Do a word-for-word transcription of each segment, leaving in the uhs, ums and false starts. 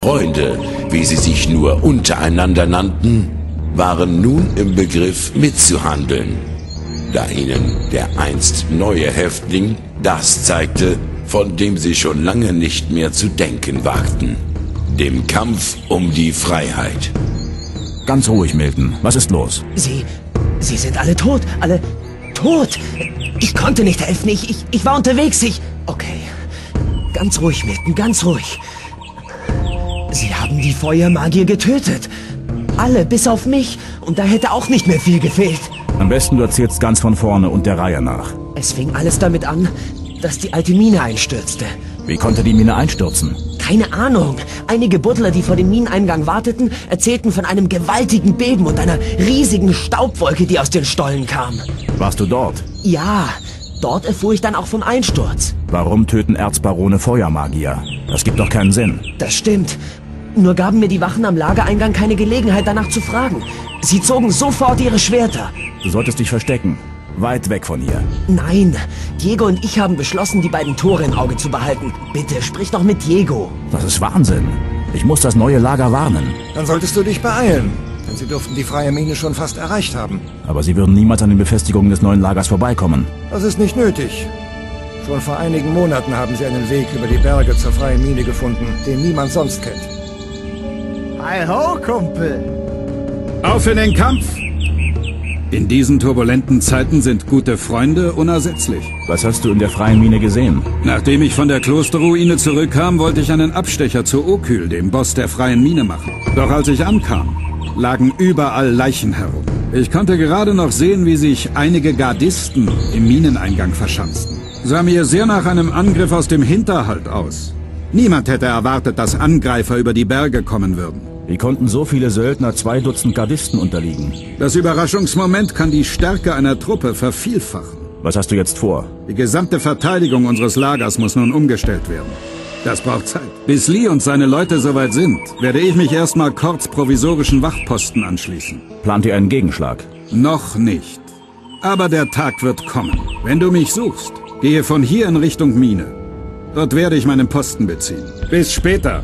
Freunde, wie sie sich nur untereinander nannten, waren nun im Begriff mitzuhandeln, da ihnen der einst neue Häftling das zeigte, von dem sie schon lange nicht mehr zu denken wagten: dem Kampf um die Freiheit. Ganz ruhig, Milton. Was ist los? Sie... Sie sind alle tot. Alle... tot. Ich konnte nicht helfen. Ich... Ich, ich war unterwegs. Ich... Okay. Ganz ruhig, Milton. Ganz ruhig. Sie haben die Feuermagier getötet. Alle, bis auf mich. Und da hätte auch nicht mehr viel gefehlt. Am besten du erzählst ganz von vorne und der Reihe nach. Es fing alles damit an, dass die alte Mine einstürzte. Wie konnte die Mine einstürzen? Keine Ahnung. Einige Buddler, die vor dem Mineneingang warteten, erzählten von einem gewaltigen Beben und einer riesigen Staubwolke, die aus den Stollen kam. Warst du dort? Ja, dort erfuhr ich dann auch vom Einsturz. Warum töten Erzbarone Feuermagier? Das gibt doch keinen Sinn. Das stimmt. Nur gaben mir die Wachen am Lagereingang keine Gelegenheit, danach zu fragen. Sie zogen sofort ihre Schwerter. Du solltest dich verstecken. Weit weg von hier. Nein, Diego und ich haben beschlossen, die beiden Tore im Auge zu behalten. Bitte, sprich doch mit Diego. Das ist Wahnsinn. Ich muss das neue Lager warnen. Dann solltest du dich beeilen, denn sie dürften die freie Mine schon fast erreicht haben. Aber sie würden niemals an den Befestigungen des neuen Lagers vorbeikommen. Das ist nicht nötig. Schon vor einigen Monaten haben sie einen Weg über die Berge zur freien Mine gefunden, den niemand sonst kennt. Hi ho, Kumpel! Auf in den Kampf! In diesen turbulenten Zeiten sind gute Freunde unersetzlich. Was hast du in der freien Mine gesehen? Nachdem ich von der Klosterruine zurückkam, wollte ich einen Abstecher zu Okyl, dem Boss der freien Mine, machen. Doch als ich ankam, lagen überall Leichen herum. Ich konnte gerade noch sehen, wie sich einige Gardisten im Mineneingang verschanzten. Sah mir sehr nach einem Angriff aus dem Hinterhalt aus. Niemand hätte erwartet, dass Angreifer über die Berge kommen würden. Wie konnten so viele Söldner zwei Dutzend Gardisten unterliegen? Das Überraschungsmoment kann die Stärke einer Truppe vervielfachen. Was hast du jetzt vor? Die gesamte Verteidigung unseres Lagers muss nun umgestellt werden. Das braucht Zeit. Bis Lee und seine Leute soweit sind, werde ich mich erstmal Korts provisorischen Wachposten anschließen. Plant ihr einen Gegenschlag? Noch nicht. Aber der Tag wird kommen. Wenn du mich suchst, gehe von hier in Richtung Mine. Dort werde ich meinen Posten beziehen. Bis später.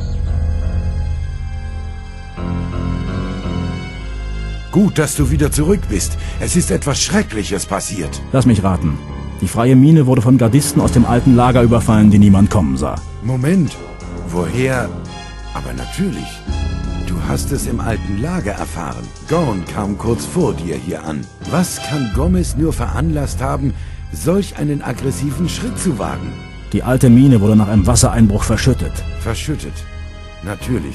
Gut, dass du wieder zurück bist. Es ist etwas Schreckliches passiert. Lass mich raten. Die freie Mine wurde von Gardisten aus dem alten Lager überfallen, die niemand kommen sah. Moment. Woher? Aber natürlich. Du hast es im alten Lager erfahren. Gorn kam kurz vor dir hier an. Was kann Gomez nur veranlasst haben, solch einen aggressiven Schritt zu wagen? Die alte Mine wurde nach einem Wassereinbruch verschüttet. Verschüttet. Natürlich.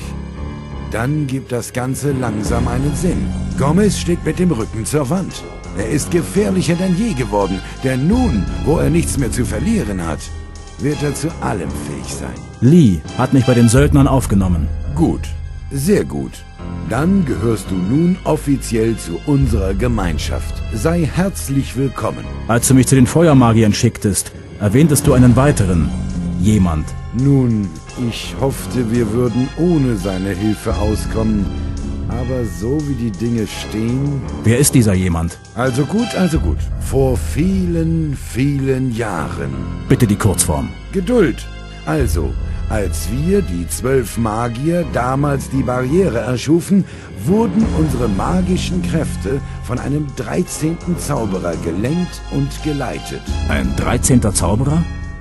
Dann gibt das Ganze langsam einen Sinn. Gomez steht mit dem Rücken zur Wand. Er ist gefährlicher denn je geworden, denn nun, wo er nichts mehr zu verlieren hat, wird er zu allem fähig sein. Lee hat mich bei den Söldnern aufgenommen. Gut, sehr gut. Dann gehörst du nun offiziell zu unserer Gemeinschaft. Sei herzlich willkommen. Als du mich zu den Feuermagiern schicktest, erwähntest du einen weiteren. Jemand. Nun, ich hoffte, wir würden ohne seine Hilfe auskommen. Aber so wie die Dinge stehen... Wer ist dieser jemand? Also gut, also gut. Vor vielen, vielen Jahren. Bitte die Kurzform. Geduld. Also, als wir, die zwölf Magier, damals die Barriere erschufen, wurden unsere magischen Kräfte von einem dreizehnten Zauberer gelenkt und geleitet. Ein dreizehnter Zauberer?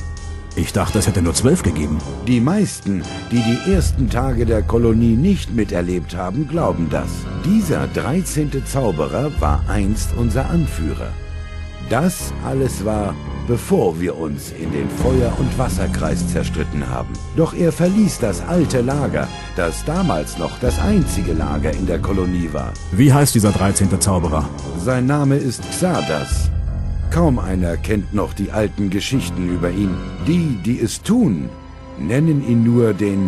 Ich dachte, es hätte nur zwölf gegeben. Die meisten, die die ersten Tage der Kolonie nicht miterlebt haben, glauben das. Dieser dreizehnte Zauberer war einst unser Anführer. Das alles war, bevor wir uns in den Feuer- und Wasserkreis zerstritten haben. Doch er verließ das alte Lager, das damals noch das einzige Lager in der Kolonie war. Wie heißt dieser dreizehnte Zauberer? Sein Name ist Xardas. Kaum einer kennt noch die alten Geschichten über ihn. Die, die es tun, nennen ihn nur den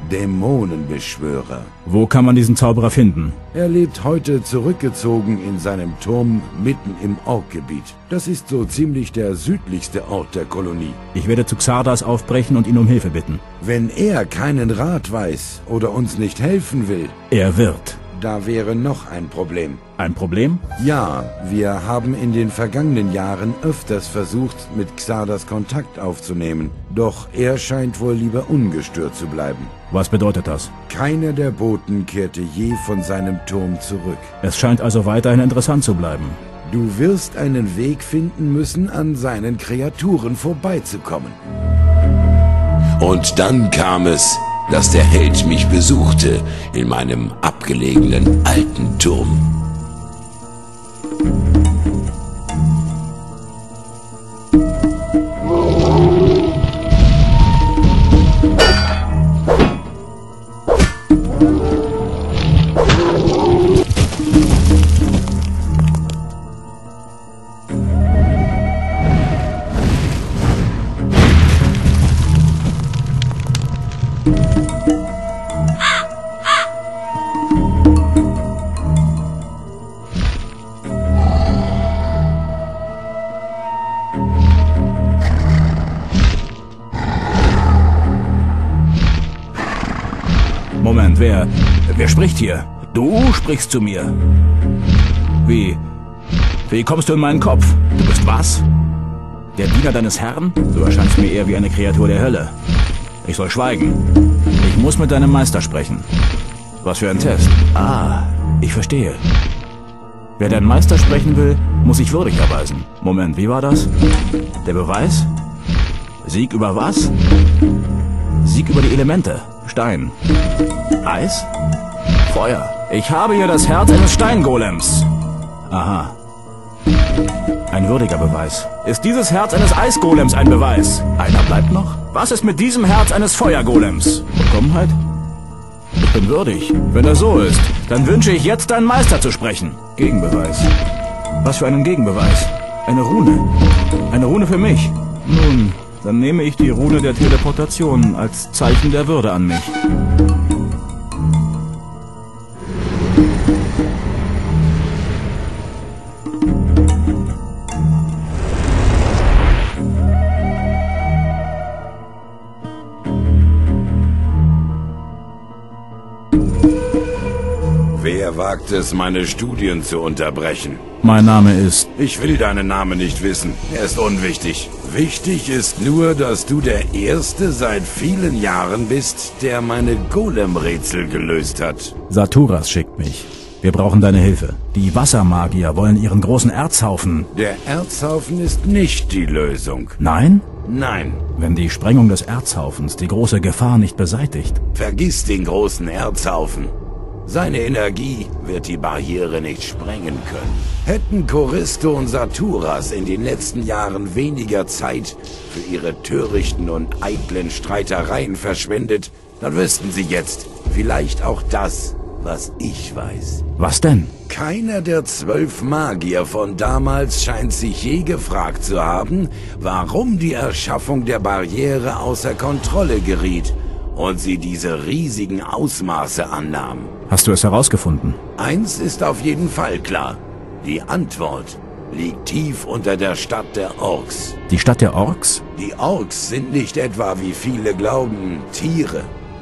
Dämonenbeschwörer. Wo kann man diesen Zauberer finden? Er lebt heute zurückgezogen in seinem Turm mitten im Orkgebiet. Das ist so ziemlich der südlichste Ort der Kolonie. Ich werde zu Xardas aufbrechen und ihn um Hilfe bitten. Wenn er keinen Rat weiß oder uns nicht helfen will... Er wird. da wäre noch ein Problem. Ein Problem? Ja, wir haben in den vergangenen Jahren öfters versucht, mit Xardas Kontakt aufzunehmen. Doch er scheint wohl lieber ungestört zu bleiben. Was bedeutet das? Keiner der Boten kehrte je von seinem Turm zurück. Es scheint also weiterhin interessant zu bleiben. Du wirst einen Weg finden müssen, an seinen Kreaturen vorbeizukommen. Und dann kam es, dass der Held mich besuchte in meinem abgelegenen alten Turm. Moment, wer... Wer spricht hier? Du sprichst zu mir. Wie... Wie kommst du in meinen Kopf? Du bist was? Der Diener deines Herrn? Du erscheinst mir eher wie eine Kreatur der Hölle. Ich soll schweigen. Ich muss mit deinem Meister sprechen. Was für ein Test? Ah, ich verstehe. Wer deinen Meister sprechen will, muss sich würdig erweisen. Moment, wie war das? Der Beweis? Sieg über was? Sieg über die Elemente. Stein. Eis? Feuer. Ich habe hier das Herz eines Steingolems. Aha. Ein würdiger Beweis. Ist dieses Herz eines Eisgolems ein Beweis? Einer bleibt noch? Was ist mit diesem Herz eines Feuergolems? Vollkommenheit? Ich bin würdig. Wenn er so ist, dann wünsche ich jetzt, deinen Meister zu sprechen. Gegenbeweis. Was für einen Gegenbeweis? Eine Rune. Eine Rune für mich. Nun, dann nehme ich die Rune der Teleportation als Zeichen der Würde an mich. Wer wagt es, meine Studien zu unterbrechen? Mein Name ist... Ich will deinen Namen nicht wissen. Er ist unwichtig. Wichtig ist nur, dass du der Erste seit vielen Jahren bist, der meine Golem-Rätsel gelöst hat. Saturas schickt mich. Wir brauchen deine Hilfe. Die Wassermagier wollen ihren großen Erzhaufen... Der Erzhaufen ist nicht die Lösung. Nein? Nein. Wenn die Sprengung des Erzhaufens die große Gefahr nicht beseitigt... Vergiss den großen Erzhaufen. Seine Energie wird die Barriere nicht sprengen können. Hätten Choristo und Saturas in den letzten Jahren weniger Zeit für ihre törichten und eitlen Streitereien verschwendet, dann wüssten sie jetzt vielleicht auch das, was ich weiß. Was denn? Keiner der zwölf Magier von damals scheint sich je gefragt zu haben, warum die Erschaffung der Barriere außer Kontrolle geriet und sie diese riesigen Ausmaße annahm. Hast du es herausgefunden? Eins ist auf jeden Fall klar. Die Antwort liegt tief unter der Stadt der Orks. Die Stadt der Orks? Die Orks sind nicht etwa, wie viele glauben, Tiere.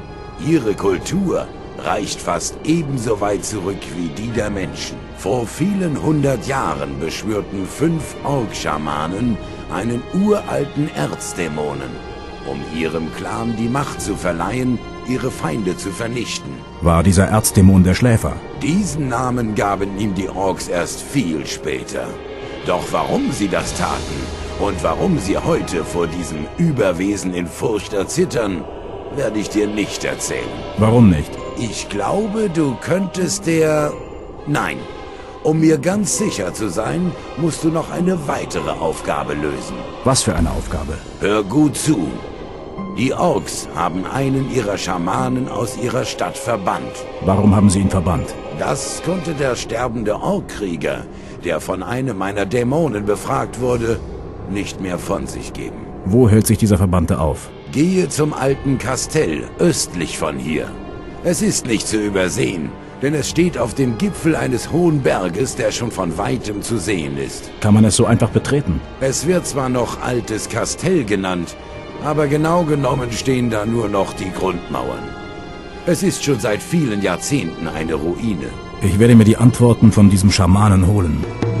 Ihre Kultur reicht fast ebenso weit zurück wie die der Menschen. Vor vielen hundert Jahren beschwörten fünf Ork-Schamanen einen uralten Erzdämonen, um ihrem Clan die Macht zu verleihen, ihre Feinde zu vernichten. War dieser Erzdämon der Schläfer? Diesen Namen gaben ihm die Orks erst viel später. Doch warum sie das taten und warum sie heute vor diesem Überwesen in Furcht erzittern, werde ich dir nicht erzählen. Warum nicht? Ich glaube, du könntest der... Nein. Um mir ganz sicher zu sein, musst du noch eine weitere Aufgabe lösen. Was für eine Aufgabe? Hör gut zu. Die Orks haben einen ihrer Schamanen aus ihrer Stadt verbannt. Warum haben sie ihn verbannt? Das konnte der sterbende Orkkrieger, der von einem meiner Dämonen befragt wurde, nicht mehr von sich geben. Wo hält sich dieser Verbannte auf? Gehe zum alten Kastell, östlich von hier. Es ist nicht zu übersehen, denn es steht auf dem Gipfel eines hohen Berges, der schon von weitem zu sehen ist. Kann man es so einfach betreten? Es wird zwar noch Altes Kastell genannt, aber genau genommen stehen da nur noch die Grundmauern. Es ist schon seit vielen Jahrzehnten eine Ruine. Ich werde mir die Antworten von diesem Schamanen holen.